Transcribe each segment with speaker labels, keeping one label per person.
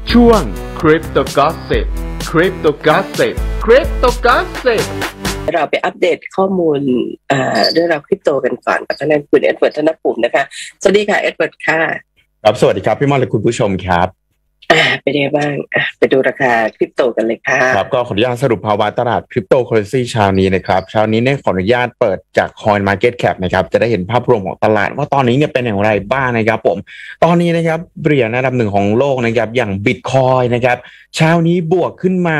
Speaker 1: ช่วง Crypto Gossip Crypto Gossip Crypto Gossip
Speaker 2: เราไปอัปเดตข้อมูลเรื่องราวคริปโตกันก่อนกับท่านคุณเอ็ดเวิร์ดธนภูมินะคะสวัสดีค่ะเอ็ดเวิร์ดค่ะ
Speaker 3: ครับสวัสดีครับพี่มอนและคุณผู้ชมครับ
Speaker 2: เป็นยังไงบ้างไปดูราคาคริปโตกันเลยค่ะ
Speaker 3: ครับก็ขออนุญาตสรุปภาวะตลาดคริปโตเคอเรนซีเช้านี้นะครับเช้านี้เนี่ยขออนุญาตเปิดจาก CoinMarketCap นะครับจะได้เห็นภาพรวมของตลาดว่าตอนนี้เนี่ยเป็นอย่างไรบ้างนะครับผมตอนนี้นะครับเหรียญอันดับหนึ่งของโลกนะครับอย่าง Bitcoin นะครับเช้านี้บวกขึ้นมา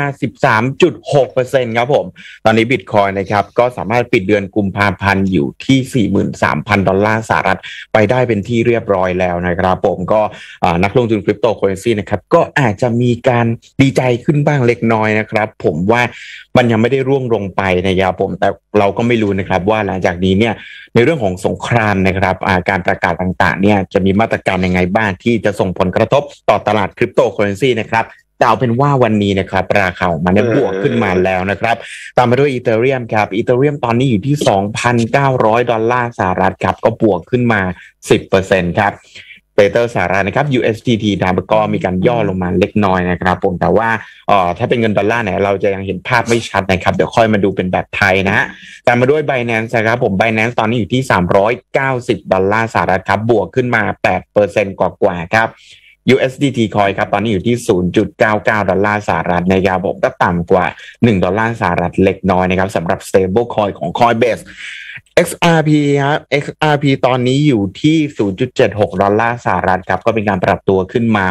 Speaker 3: 13.6% ครับผมตอนนี้ Bitcoin นะครับก็สามารถปิดเดือนกุมภาพันธ์อยู่ที่ 43,000 ดอลลาร์สหรัฐไปได้เป็นที่เรียบร้อยแล้วนะครับผมก็นักลงทุนคริปโตเคอเรนซีนะครับก็อาจจะมีการดีใจขึ้นบ้างเล็กน้อยนะครับผมว่ามันยังไม่ได้ร่วงลงไปนะครับผมแต่เราก็ไม่รู้นะครับว่าหลังจากนี้เนี่ยในเรื่องของสงครามนะครับการประกาศต่างๆเนี่ยจะมีมาตรการยังไงบ้างที่จะส่งผลกระทบต่อตลาดคริปโตเคอเรนซีนะครับแต่เอาเป็นว่าวันนี้นะครับราคาของมันบวกขึ้นมาแล้วนะครับตามมาด้วยอีเธเรียมครับอีเธเรียมตอนนี้อยู่ที่ 2,900 ดอลลาร์สหรัฐครับก็บวกขึ้นมา 10% ครับเปเตอร์สหรัฐนะครับ USDT นะครับก็มีการย่อลงมาเล็กน้อยนะครับผมแต่ว่าถ้าเป็นเงินดอลลาร์เนี่ยเราจะยังเห็นภาพไม่ชัดนะครับเดี๋ยวค่อยมาดูเป็นแบบไทยนะฮะตามมาด้วย Binance นะครับผม Binance ตอนนี้อยู่ที่390 ดอลลาร์สหรัฐครับบวกขึ้นมา 8% กว่าๆครับUSDT Coin ครับตอนนี้อยู่ที่ 0.99 ดอลลาร์สหรัฐนะครับผมก็ต่ำกว่า1ดอลลาร์สหรัฐเล็กน้อยนะครับสำหรับ Stable Coin ของ Coinbase XRP ครับ XRP ตอนนี้อยู่ที่ 0.76 ดอลลาร์สหรัฐครับก็เป็นการปรับตัวขึ้นมา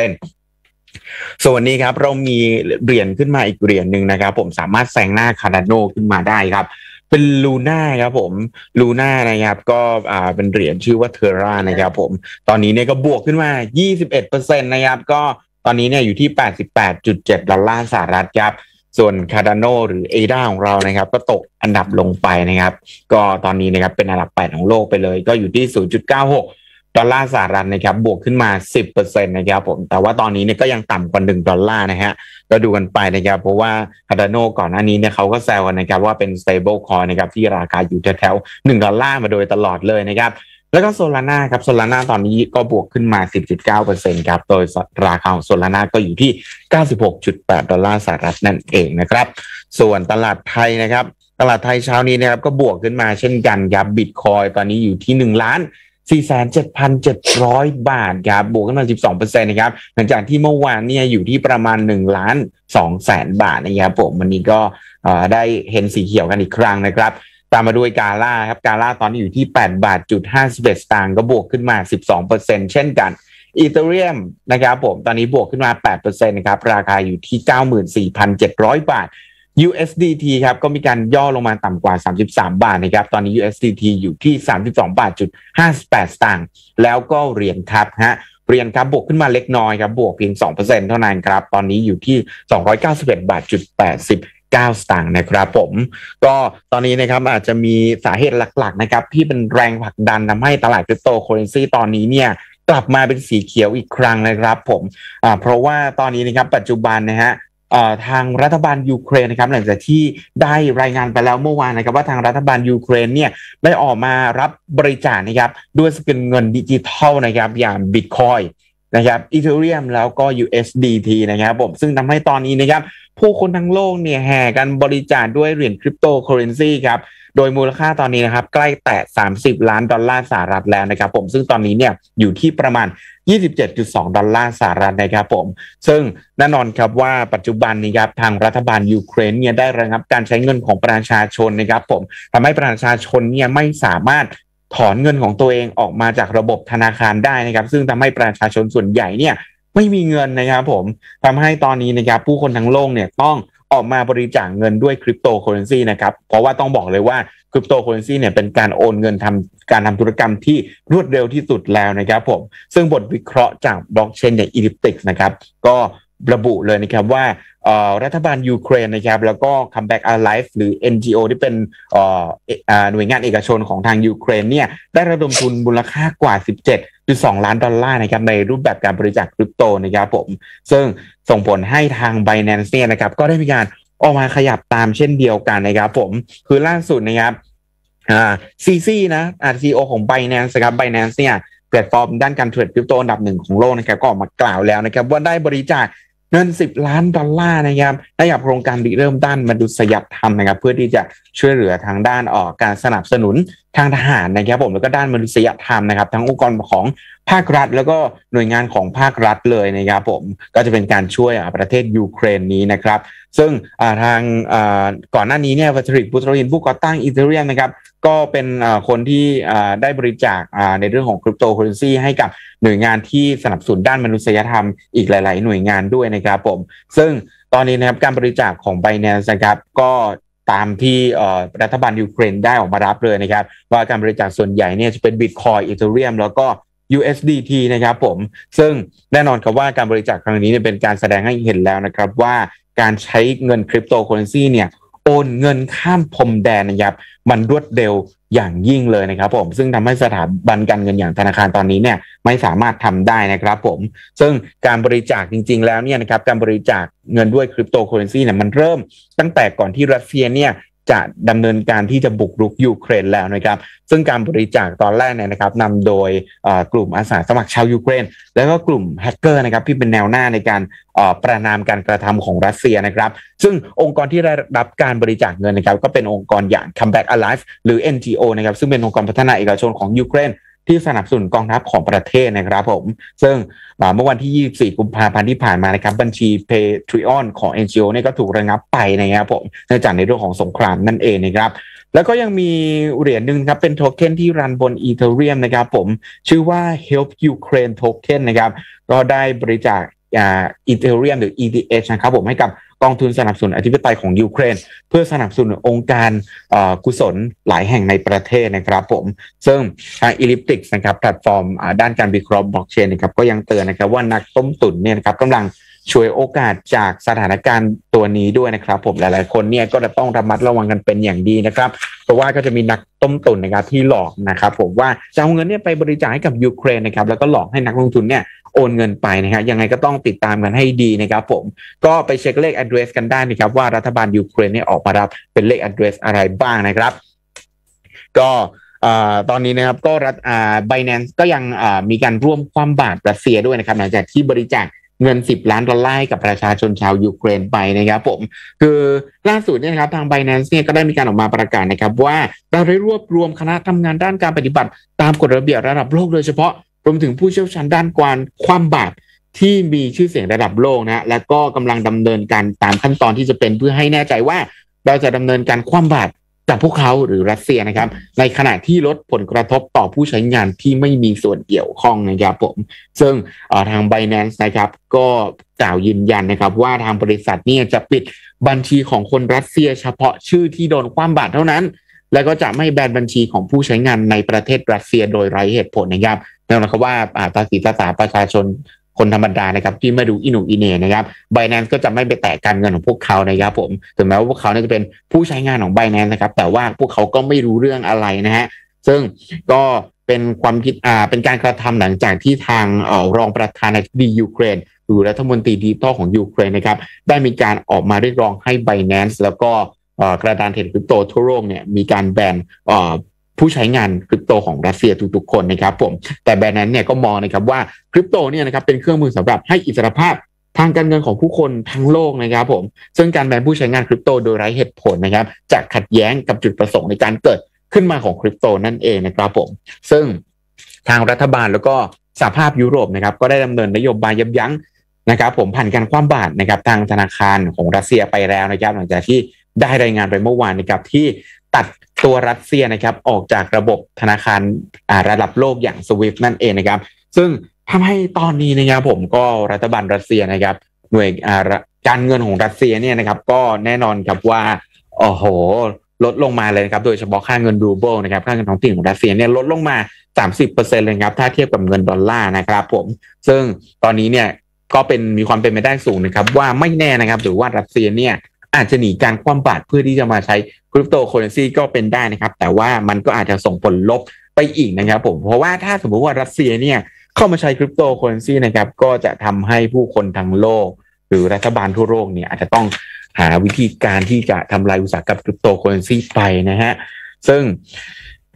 Speaker 3: 6%ส่วนนี้ครับเรามีเหรียญขึ้นมาอีกเหรียญหนึ่งนะครับผมสามารถแซงหน้า Cardano ขึ้นมาได้ครับเป็นลูน่าครับผมลูน่านะครับก็เป็นเหรียญชื่อว่า Terra นะครับผมตอนนี้เนี่ยก็บวกขึ้นมา 21% นะครับก็ตอนนี้เนี่ยอยู่ที่ 88.7 ดอลลาร์สหรัฐครับส่วน Cardano หรือ ADA ของเรานะครับก็ตกอันดับลงไปนะครับก็ตอนนี้นะครับเป็นอันดับ8ของโลกไปเลยก็อยู่ที่ 0.96 ดอลลาร์สหรัฐนะครับบวกขึ้นมา 10% นะครับผมแต่ว่าตอนนี้เนี่ยก็ยังต่ำกว่า1ดอลลาร์นะฮะก็ดูกันไปนะครับเพราะว่า Cardano ก่อนหน้านี้เนี่ยเขาก็แซวกันนะครับว่าเป็น stable coin นะครับที่ราคาอยู่แถวๆ1ดอลลาร์มาโดยตลอดเลยนะครับแล้วก็ Solana ครับ Solana ตอนนี้ก็บวกขึ้นมา 10.9% ครับโดยราคาของ Solana ก็อยู่ที่ 96.8 ดอลลาร์สหรัฐนั่นเองนะครับส่วนตลาดไทยนะครับตลาดไทยเช้านี้นะครับก็บวกขึ้นมาเช่นกันครับ Bitcoin ตอนนี้อยู่ที่1,47,700 บาทครับบวกขึ้นมา 12% นะครับหลังจากที่เมื่อวานเนี่ยอยู่ที่ประมาณ1,200,000 บาทนะครับผมวันนี้ก็ได้เห็นสีเขียวกันอีกครั้งนะครับตามมาด้วยกาล่าครับกาล่าตอนนี้อยู่ที่8.51 บาทก็บวกขึ้นมา 12% เช่นกันอีเธเรียมนะครับผมตอนนี้บวกขึ้นมา 8% นะครับราคาอยู่ที่ 94,700 บาทUSDT ครับก็มีการย่อลงมาต่ำกว่า33 บาทนะครับตอนนี้ USDT อยู่ที่ 32.58 สตางค์แล้วก็เหรียญครับเหรียญครับบวกขึ้นมาเล็กน้อยครับบวกเพียง 2% เท่านั้นครับตอนนี้อยู่ที่ 291.89 สตางค์นะครับผมก็ตอนนี้นะครับอาจจะมีสาเหตุหลักๆนะครับที่เป็นแรงผลักดันทำให้ตลาดคริปโตเคอเรนซีตอนนี้เนี่ยกลับมาเป็นสีเขียวอีกครั้งนะครับผมเพราะว่าตอนนี้นะครับปัจจุบันนะฮะทางรัฐบาลยูเครนนะครับหลังจากที่ได้รายงานไปแล้วเมื่อวานนะครับว่าทางรัฐบาลยูเครนเนี่ยได้ออกมารับบริจาคนะครับด้วยสกุลเงินดิจิทัลนะครับอย่าง Bitcoin นะครับอีเธเรียมแล้วก็ USDT นะครับผมซึ่งทำให้ตอนนี้นะครับผู้คนทั้งโลกเนี่ยแห่กันบริจาคด้วยเหรียญคริปโตเคอเรนซีครับโดยมูลค่าตอนนี้นะครับใกล้แตะ30 ล้านดอลลาร์สหรัฐแล้วนะครับผมซึ่งตอนนี้เนี่ยอยู่ที่ประมาณ 27.2 ดอลลาร์สหรัฐนะครับผมซึ่งแน่นอนครับว่าปัจจุบันนี้ครับทางรัฐบาลยูเครนเนี่ยได้ระงับการใช้เงินของประชาชนนะครับผมทำให้ประชาชนเนี่ยไม่สามารถถอนเงินของตัวเองออกมาจากระบบธนาคารได้นะครับซึ่งทำให้ประชาชนส่วนใหญ่เนี่ยไม่มีเงินนะครับผมทำให้ตอนนี้นะครับผู้คนทั้งโลกเนี่ยต้องออกมาบริจาคเงินด้วยคริปโตเคอเรนซีนะครับเพราะว่าต้องบอกเลยว่าคริปโตเคอเรนซีเนี่ยเป็นการโอนเงินการทำธุรกรรมที่รวดเร็วที่สุดแล้วนะครับผมซึ่งบทวิเคราะห์จากบล็อกเชนอย่าง Elliptic นะครับก็ระบุเลยนะครับว่ารัฐบาลยูเครนนะครับแล้วก็ Comeback Alive หรือ NGO ที่เป็นหน่วยงานเอกชนของทางยูเครนเนี่ยได้ระดมทุนมูลค่ากว่า 17.2 ล้านดอลลาร์นะครับในรูปแบบการบริจาคคริปโตนะครับผมซึ่งส่งผลให้ทาง Binance เนี่ยนะครับก็ได้มีการออกมาขยับตามเช่นเดียวกันนะครับผมคือล่าสุดนะครับซีซีนะCEO ของ Binance ครับ Binance เนี่ยแพลตฟอร์มด้านการเทรดคริปโตอันดับหนึ่งของโลกนะครับก็ออกมากล่าวแล้วนะครับว่าได้บริจาคเงิน$10 ล้านนะครับให้กับโครงการริเริ่มด้านมนุษยธรรมนะครับเพื่อที่จะช่วยเหลือทางด้านการสนับสนุนทางทหารนะครับผมแล้วก็ด้านมนุษยธรรมนะครับทั้งองค์กรของภาครัฐแล้วก็หน่วยงานของภาครัฐเลยนะครับผมก็จะเป็นการช่วยประเทศยูเครนนี้นะครับซึ่งทางก่อนหน้านี้เนี่ยวัตริกบุตรินผู้ก่อตั้งอีเธเรียมนะครับก็เป็นคนที่ได้บริจาคในเรื่องของคริปโตเคอเรนซีให้กับหน่วยงานที่สนับสนุนด้านมนุษยธรรมอีกหลายๆหน่วยงานด้วยนะครับผมซึ่งตอนนี้นะครับการบริจาคของ Binance นะครับก็ตามที่รัฐบาลยูเครนได้ออกมารับเลยนะครับว่าการบริจาคส่วนใหญ่เนี่ยจะเป็น Bitcoin Ethereum แล้วก็ USDT นะครับผมซึ่งแน่นอนครับว่าการบริจาคครั้งนี้เป็นการแสดงให้เห็นแล้วนะครับว่าการใช้เงินคริปโตเคอเรนซีเนี่ยโอนเงินข้ามพรมแดนนะครับมันรวดเร็วอย่างยิ่งเลยนะครับผมซึ่งทำให้สถาบันการเงินอย่างธนาคารตอนนี้เนี่ยไม่สามารถทำได้นะครับผมซึ่งการบริจาคจริงๆแล้วเนี่ยนะครับการบริจาคเงินด้วยคริปโตเคอเรนซีเนี่ยมันเริ่มตั้งแต่ก่อนที่รัสเซียเนี่ยจะดำเนินการที่จะบุกรุกยูเครนแล้วนะครับซึ่งการบริจาคตอนแรกเนี่ยนะครับนำโดยกลุ่มอาสาสมัครชาวยูเครนแล้วก็กลุ่มแฮกเกอร์นะครับที่เป็นแนวหน้าในการประณามการกระทำของรัสเซียนะครับซึ่งองค์กรที่ได้รับการบริจาคเงินนะครับก็เป็นองค์กรอย่าง Comeback Alive หรือ NGO นะครับซึ่งเป็นองค์กรพัฒนาเอกชนของยูเครนที่สนับสนุนกองทัพของประเทศนะครับผมซึ่งเมื่อวันที่24กุมภาพันธ์ที่ผ่านมานะครับบัญชี Patreon ของ NGO เนี่ยก็ถูกระงับไปนะครับผมเนื่องจากในเรื่องของสงครามนั่นเองนะครับแล้วก็ยังมีเหรียญนึงครับเป็นโทเค็นที่รันบน Ethereum นะครับผมชื่อว่า Help Ukraine Token นะครับก็ได้บริจาคEthereum หรือ ETH นะครับผมให้กับกองทุนสนับสนุนอธิปไตยของยูเครนเพื่อสนับสนุนองค์การกุศลหลายแห่งในประเทศนะครับผมซึ่งทาง Elliptic นะครับแพลตฟอร์มด้านการวิเคราะห์บล็อกเชนนะครับก็ยังเตือนนะครับว่านักต้มตุ๋นเนี่ยนะครับกำลังช่วยโอกาสจากสถานการณ์ตัวนี้ด้วยนะครับผมหลายๆคนเนี่ยก็จะต้องระมัดระวังกันเป็นอย่างดีนะครับเพราะว่าก็จะมีนักต้มตุ๋นนะครับที่หลอกนะครับผมว่าจะเอาเงินเนี่ยไปบริจาคให้กับยูเครนนะครับแล้วก็หลอกให้นักลงทุนเนี่ยโอนเงินไปนะครับยังไงก็ต้องติดตามกันให้ดีนะครับผมก็ไปเช็คเลข address กันได้นะครับว่ารัฐบาลยูเครนเนี่ยออกมารับเป็นเลข address อะไรบ้างนะครับก็ตอนนี้นะครับก็Binance ก็ยังมีการร่วมคว่ำบาตรรัสเซียด้วยนะครับหลังจากที่บริจาคเงิน$10 ล้านกับประชาชนชาวยูเครนไปนะครับผมคือล่าสุดเนี่ยครับทาง Binance เนี่ยก็ได้มีการออกมาประกาศนะครับว่าเราได้รวบรวมคณะทำงานด้านการปฏิบัติตามกฎระเบียบระดับโลกโดยเฉพาะรวมถึงผู้เชี่ยวชาญด้านการคว่ำบาตรที่มีชื่อเสียงระดับโลกนะและก็กำลังดำเนินการตามขั้นตอนที่จะเป็นเพื่อให้แน่ใจว่าเราจะดำเนินการคว่ำบาตรจากพวกเขาหรือรัสเซียนะครับในขณะที่ลดผลกระทบต่อผู้ใช้งานที่ไม่มีส่วนเกี่ยวข้องนะครับผมซึ่งทาง Binance นะครับก็กล่าวยืนยันนะครับว่าทางบริษัทเนี่ยจะปิดบัญชีของคนรัสเซียเฉพาะชื่อที่โดนคว่ำบาตรเท่านั้นและก็จะไม่แบนบัญชีของผู้ใช้งานในประเทศรัสเซียโดยไร้เหตุผลนะครับนั่นหมายความว่าภาษีภาษาประชาชนคนธรรมดานะครับที่ไม่ดูอิหนูอิเน่นะครับ Binance ก็จะไม่ไปแตะการเงินของพวกเขานะครับผมถึงแม้ว่าพวกเขาจะเป็นผู้ใช้งานของ Binance นะครับแต่ว่าพวกเขาก็ไม่รู้เรื่องอะไรนะฮะซึ่งก็เป็นความคิดเป็นการกระทำหลังจากที่ทางรองประธานาธิบดียูเครนหรือรัฐมนตรีดิจิทัลของยูเครนนะครับได้มีการออกมาเรียกร้องให้ Binance แล้วก็กระดานเทรดคริปโตทั่วโลกเนี่ยมีการแบนผู้ใช้งานคริปโตของรัสเซียทุกๆคนนะครับผมแต่แบรนด์นั้นเนี่ยก็มองนะครับว่าคริปโตเนี่ยนะครับเป็นเครื่องมือสำหรับให้อิสรภาพทางการเงินของผู้คนทั้งโลกนะครับผมซึ่งการแบนผู้ใช้งานคริปโตโดยไร้เหตุผลนะครับจะขัดแย้งกับจุดประสงค์ในการเกิดขึ้นมาของคริปโตนั่นเองนะครับผมซึ่งทางรัฐบาลแล้วก็สหภาพยุโรปนะครับก็ได้ดำเนินนโยบายยับยั้งนะครับผมผ่านการคว่ำบาตรนะครับทางธนาคารของรัสเซียไปแล้วนะครับหลังจากที่ได้รายงานไปเมื่อวานนะครับที่ตัดตัวรัสเซียนะครับออกจากระบบธนาคารระดับโลกอย่าง SWIFT นั่นเองนะครับซึ่งทำให้ตอนนี้นะครับผมก็รัฐบาลรัสเซียนะครับหน่วยการเงินของรัสเซียเนี่ยนะครับก็แน่นอนครับว่าโอ้โหลดลงมาเลยนะครับโดยเฉพาะค่าเงินรูเบิลนะครับค่าเงินท้องถิ่นของรัสเซียเนี่ยลดลงมา 30% เลยครับถ้าเทียบกับเงินดอลลาร์นะครับผมซึ่งตอนนี้เนี่ยก็มีความเป็นไปได้สูงนะครับว่าไม่แน่นะครับหรือว่ารัสเซียเนี่ยอาจจะหนีการคว่ำบาตรเพื่อที่จะมาใช้คริปโตเคอเรนซีก็เป็นได้นะครับแต่ว่ามันก็อาจจะส่งผลลบไปอีกนะครับผมเพราะว่าถ้าสมมติว่ารัสเซียเนี่ยเข้ามาใช้คริปโตเคอเรนซีนะครับก็จะทำให้ผู้คนทั้งโลกหรือรัฐบาลทั่วโลกเนี่ยอาจจะต้องหาวิธีการที่จะทำลายอุตสาหกรรมคริปโตเคอเรนซีไปนะฮะซึ่ง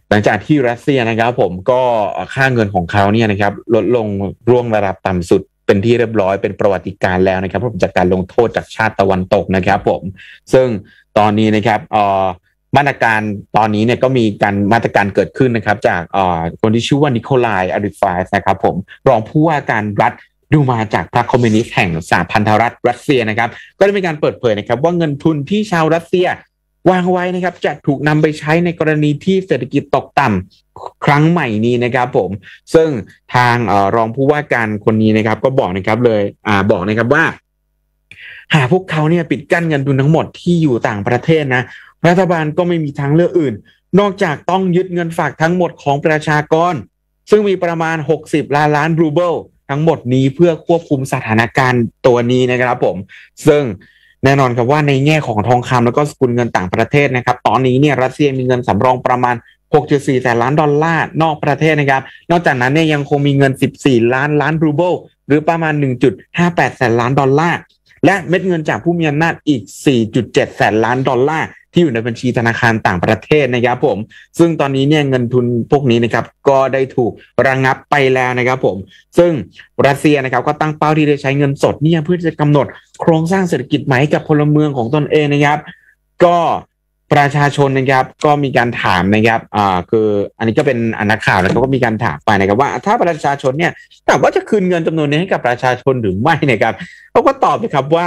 Speaker 3: หลังจากที่รัสเซียนะครับผมก็ค่าเงินของเขาเนี่ยนะครับลดลงร่วงระดับต่ำสุดเป็นที่เรียบร้อยเป็นประวัติการณ์แล้วนะครับผมจากการลงโทษจากชาติตะวันตกนะครับผมซึ่งตอนนี้นะครับมาตรการตอนนี้เนี่ยก็มีการมาตรการเกิดขึ้นนะครับจากคนที่ชื่อว่านิโคลายอาริฟายนะครับผมรองผู้ว่าการรัฐดูมาจากพรรคคอมมิวนิสต์แห่งสหพันธรัฐรัสเซียนะครับก็ได้มีการเปิดเผยนะครับว่าเงินทุนที่ชาวรัสเซียวางไว้นะครับจะถูกนำไปใช้ในกรณีที่เศรษฐกิจตกต่ำครั้งใหม่นี้นะครับผมซึ่งทางรองผู้ว่าการคนนี้นะครับก็บอกนะครับบอกนะครับว่าหากพวกเขาเนี่ยปิดกั้นเงินทุนทั้งหมดที่อยู่ต่างประเทศนะรัฐบาลก็ไม่มีทางเลือกอื่นนอกจากต้องยึดเงินฝากทั้งหมดของประชากรซึ่งมีประมาณ60 ล้านรูเบิลทั้งหมดนี้เพื่อควบคุมสถานการณ์ตัวนี้นะครับผมซึ่งแน่นอนครับว่าในแง่ของทองคำแล้วก็สกุลเงินต่างประเทศนะครับตอนนี้เนี่ยรัสเซียมีเงินสำรองประมาณ 6.4 แสนล้านดอลลาร์นอกประเทศนะครับนอกจากนั้นเนี่ยยังคงมีเงิน14 ล้านรูเบิลหรือประมาณ 1.58 แสนล้านดอลลาร์และเม็ดเงินจากผู้มีอำนาจอีก 4.7 แสนล้านดอลลาร์ที่อยู่ในบัญชีธนาคารต่างประเทศนะครับผมซึ่งตอนนี้เนี่ยเงินทุนพวกนี้นะครับก็ได้ถูกระงับไปแล้วนะครับผมซึ่งรัสเซียนะครับก็ตั้งเป้าที่จะใช้เงินสดเนี่ยเพื่อจะกำหนดโครงสร้างเศรษฐกิจใหม่กับพลเมืองของตนเองนะครับก็ประชาชนนะครับก็มีการถามนะครับคืออันนี้ก็เป็นนักข่าวแล้วก็มีการถามไปนะครับว่าถ้าประชาชนเนี่ยถามว่าจะคืนเงินจำนวนนี้ให้กับประชาชนหรือไม่นะครับเขาก็ตอบนะครับว่า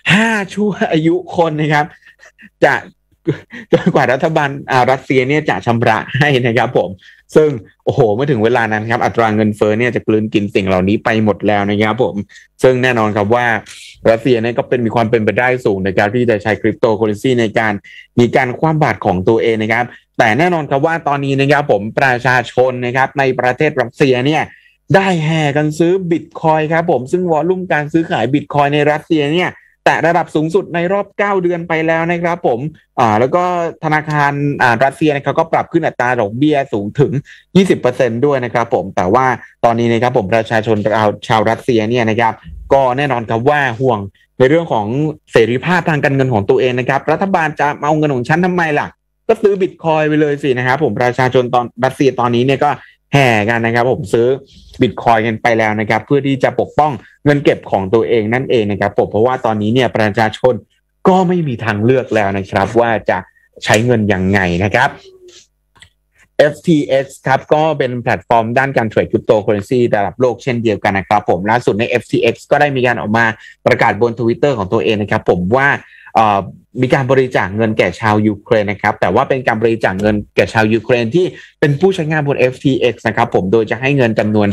Speaker 3: 5 ชั่วอายุคนนะครับจะจนกว่ารัฐบาลรัสเซียเนี่ยจะชำระให้นะครับผมซึ่งโอ้โหเมื่อถึงเวลานั้นครับอัตราเงินเฟ้อเนี่ยจะกลืนกินสิ่งเหล่านี้ไปหมดแล้วนะครับผมซึ่งแน่นอนครับว่ารัสเซียเนี่ยก็มีความเป็นไปได้สูงในการที่จะใช้คริปโตเคอเรนซีในการมีการคว่ำบาตรของตัวเองนะครับแต่แน่นอนครับว่าตอนนี้นะครับผมประชาชนนะครับในประเทศรัสเซียเนี่ยได้แห่กันซื้อบิตคอยครับผมซึ่งวอลุ่มการซื้อขายบิตคอยในรัสเซียเนี่ยแต่ระดับสูงสุดในรอบ9 เดือนไปแล้วนะครับผมแล้วก็ธนาคารรัสเซียนะครับก็ปรับขึ้นอัตราดอกเบี้ยสูงถึง 20% ด้วยนะครับผมแต่ว่าตอนนี้นะครับผมประชาชนชาวรัสเซียเนี่ยนะครับก็แน่นอนครับว่าห่วงในเรื่องของเสรีภาพทางการเงินของตัวเองนะครับรัฐบาลจะเอาเงินของฉันทำไมล่ะก็ซื้อบิตคอยไปเลยสินะครับผมประชาชนตอนรัสเซียตอนนี้เนี่ยก็แห่กันนะครับผมซื้อบิตคอยกันไปแล้วนะครับเพื่อที่จะปกป้องเงินเก็บของตัวเองนั่นเองนะครับเพราะว่าตอนนี้เนี่ยประชาชนก็ไม่มีทางเลือกแล้วนะครับว่าจะใช้เงินยังไงนะครับ FTX ครับก็เป็นแพลตฟอร์มด้านการเทรดคริปโตเคอเรนซีระดับโลกเช่นเดียวกันนะครับผมล่าสุดใน FTX ก็ได้มีการออกมาประกาศบน Twitter ของตัวเองนะครับผมว่ามีการบริจาคเงินแก่ชาวยูเครนนะครับแต่ว่าเป็นการบริจาคเงินแก่ชาวยูเครนที่เป็นผู้ใช้งานบน FTX นะครับผมโดยจะให้เงินจำนวน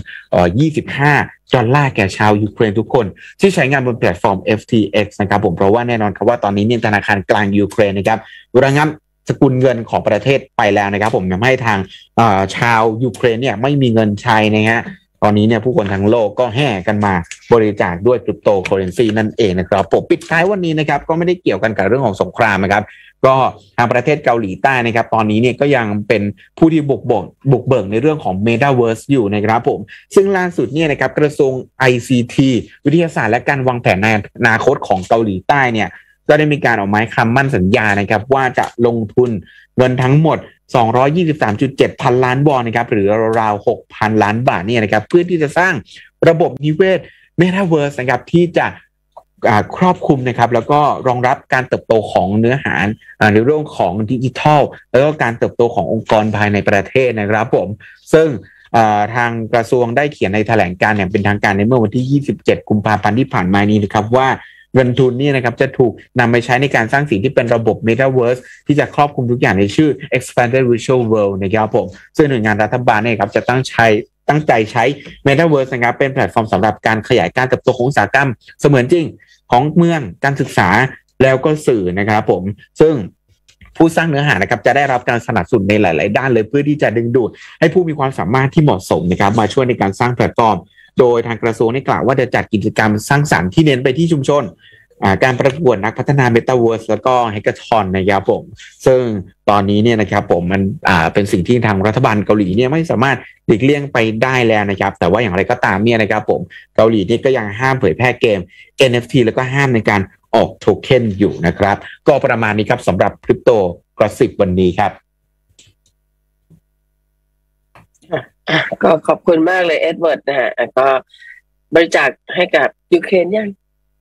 Speaker 3: $25แก่ชาวยูเครนทุกคนที่ใช้งานบนแพลตฟอร์ม FTX นะครับผมเพราะว่าแน่นอนครับว่าตอนนี้เนี่ยธนาคารกลางยูเครนนะครับระงับสกุลเงินของประเทศไปแล้วนะครับผมทำให้ทางชาวยูเครนเนี่ยไม่มีเงินใช้นะฮะตอนนี้เนี่ยผู้คนทั้งโลกก็แห่กันมาบริจาคด้วยคริปโตเคอเรนซีนั่นเองนะครับผมปิดท้ายวันนี้นะครับก็ไม่ได้เกี่ยวกันกับเรื่องของสงครามนะครับก็ทางประเทศเกาหลีใต้นะครับตอนนี้เนี่ยก็ยังเป็นผู้ที่บุกเบิกในเรื่องของ Metaverse อยู่นะครับผมซึ่งล่าสุดเนี่ยนะครับกระทรวง ICT วิทยาศาสตร์และการวางแผนในอนาคตของเกาหลีใต้เนี่ยก็ได้มีการออกมาคำมั่นสัญญานะครับว่าจะลงทุนเงินทั้งหมด 223.7 พันล้านวอนนะครับหรือราวๆ 6,000 ล้านบาทเนี่ยนะครับเพื่อที่จะสร้างระบบนิเวศ Metaverse นะครับที่จะครอบคลุมนะครับแล้วก็รองรับการเติบโตของเนื้อหาในเรื่องของดิจิทัลแล้วก็การเติบโตขององค์กรภายในประเทศนะครับผมซึ่งทางกระทรวงได้เขียนในแถลงการณ์อย่างเป็นทางการในเมื่อวันที่27 กุมภาพันธ์ที่ผ่านมานี้นะครับว่าเงินทุนนี่นะครับจะถูกนำไปใช้ในการสร้างสิ่งที่เป็นระบบ Metaverse ที่จะครอบคลุมทุกอย่างในชื่อ Expanded Virtual World นะครับผมซึ่งหน่วยงานรัฐบาลเนี่ยครับจะตั้งใจใช้ Metaverse นะครับเป็นแพลตฟอร์มสำหรับการขยายการเติบโตของอุตสาหกรรมเสมือนจริงของเมืองการศึกษาแล้วก็สื่อนะครับผมซึ่งผู้สร้างเนื้อหานะครับจะได้รับการสนับสนุนในหลายๆด้านเลยเพื่อที่จะดึงดูดให้ผู้มีความสามารถที่เหมาะสมนะครับมาช่วยในการสร้างแพลตฟอร์มโดยทางกระทรวงได้กล่าวว่าจะจัดกิจกรรมสร้างสรรค์ที่เน้นไปที่ชุมชนการประกวดนักพัฒนา Metaverse แล้วก็แฮกเกอร์ทอนนะครับผมซึ่งตอนนี้เนี่ยนะครับผมมันเป็นสิ่งที่ทางรัฐบาลเกาหลีเนี่ยไม่สามารถหลีกเลี่ยงไปได้แล้วนะครับแต่ว่าอย่างไรก็ตามเนี่ยนะครับผมเกาหลีนี่ก็ยังห้ามเผยแพร่เกม NFT แล้วก็ห้ามในการออกโทเค็นอยู่นะครับก็ประมาณนี้ครับสำหรับคริปโตกอสซิปวันนี้ครับ
Speaker 2: ก็ขอบคุณมากเลยเอ็ดเวิร์ดนะฮะก็บริจาคให้กับยูเครนยัง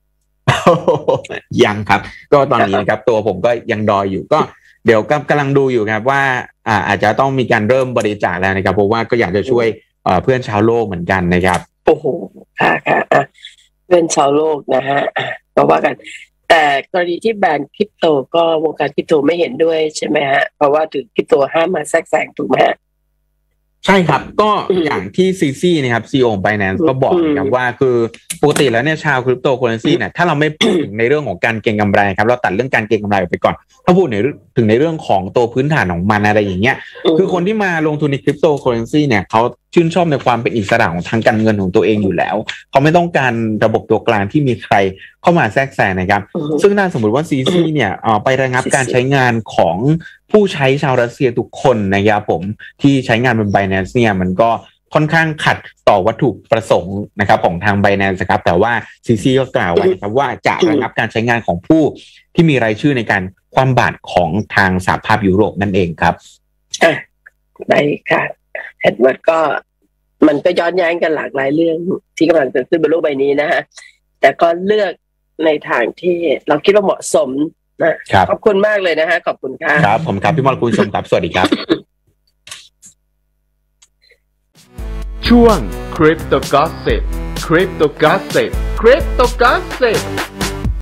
Speaker 3: ยังครับก็ตอนนี้นะครับตัวผมก็ยังดอยอยู่ก็เดี๋ยวกำลังดูอยู่ครับว่าอาจจะต้องมีการเริ่มบริจาคแล้วนะครับเพราะว่าก็อยากจะช่วยเพื่อนชาวโลกเหมือนกันนะครับ
Speaker 2: โอ้โหค่ะเพื่อนชาวโลกนะฮะก็ว่ากันแต่กรณีที่แบนคริปโตก็วงการคริปโตไม่เห็นด้วยใช่ไหมฮะเพราะว่าถือคริปโตห้ามมาแทรกแซงถูกไหมฮะ
Speaker 3: ใช่ครับก็อย่างที่ซีซีนะครับซีอีโอของ Binance ก็บอกนะครับว่าคือปกติแล้วเนี่ยชาวคริปโตเคอเรนซีเนี่ยถ้าเราไม่พูดถึงในเรื่องของการเก็งกำไรครับเราตัดเรื่องการเก็งกำไรออกไปก่อนถ้าพูดถึงในเรื่องของตัวพื้นฐานของมันอะไรอย่างเงี้ยคือคนที่มาลงทุนในคริปโตเคอเรนซีเนี่ยเขาชื่นชอบในความเป็นอิสระของทางการเงินของตัวเองอยู่แล้วเขาไม่ต้องการระบบตัวกลางที่มีใครเข้ามาแทรกแซงนะครับซึ่งถ้าสมมติว่าซีซีเนี่ยไประงับการใช้งานของผู้ใช้ชาวรัสเซียทุกคนนะครับผมที่ใช้งานบน Binance เนี่ยมันก็ค่อนข้างขัดต่อวัตถุประสงค์นะครับของทาง Binance ครับแต่ว่าซีซีก็กล่าวไว้ครับว่าจะระงับการใช้งานของผู้ที่มีรายชื่อในการคว่ำบาตรของทางสหภาพยุโรปนั่นเองครับ
Speaker 2: ได้ค่ะเอ็ดเวิร์ดก็มันก็ย้อนแย้งกันหลากหลายเรื่องที่กำลังเกิดขึ้นบนโลกใบนี้นะฮะแต่ก็เลือกในทางที่เราคิดว่าเหมาะสมนะขอบคุณมากเลยนะฮะขอบคุณค่ะ
Speaker 3: ครับผมครับพี่มอลคุณชมครับสวัสดีครับ
Speaker 1: ช่วง Crypto Gossip Crypto Gossip Crypto Gossip